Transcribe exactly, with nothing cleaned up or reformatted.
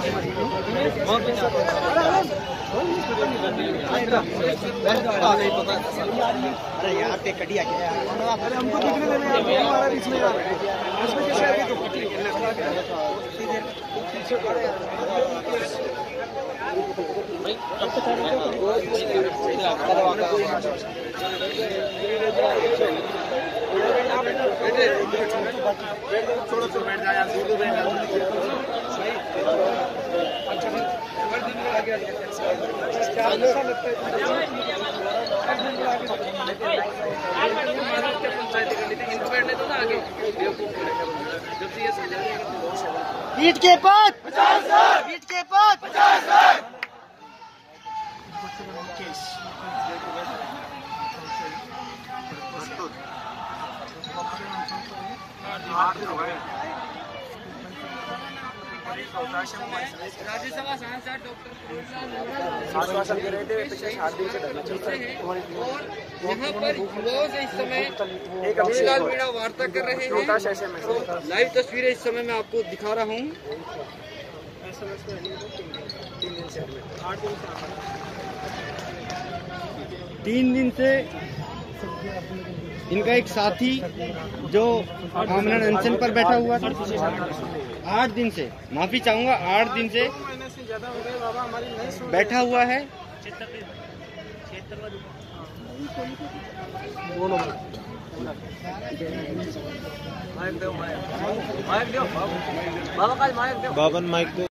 अरे यार पे कटिया क्या है? अरे हमको दिखने देने यार, हमारा बीच में यार इसमें कैसे आगे तो पीछे पड़े यार भाई अब तक छोड़ो छोड़ो बैठ जा यार, दूर दूर बैठ जा। अच्छा हर दिन में आगे आगे चार साल लगता है ईट के पास पचास लाख, ईट के पास पचास लाख। राज्यसभा सांसद डॉक्टर आश्वासन दे रहे थे पिछले सात दिन से धरना चल रहा है और यहाँ पर युवाओं से इस समय एक अभिलाल मीणा वार्ता कर रहे हैं। लाइव तस्वीरें इस समय मैं आपको दिखा रहा हूँ। तीन दिन से इनका एक साथी जो आमरण अनशन पर बैठा हुआ था, आठ दिन से, माफी चाहूंगा, आठ दिन से बैठा हुआ है। बाबन माइक दो।